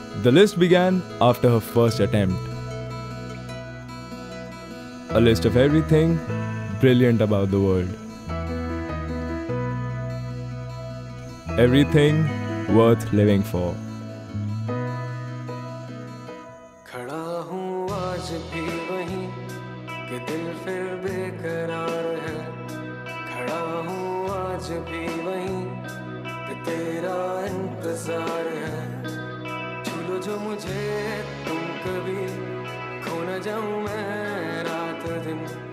The list began after her first attempt. A list of everything brilliant about the world. Everything worth living for. खड़ा हूँ आज भी वहीं कि दिल फिर बेकरार है। खड़ा हूँ आज भी वहीं कि तेरा इंतजार है। छू जो मुझे तुम कभी, खो न जाऊँ मैं रात दिन।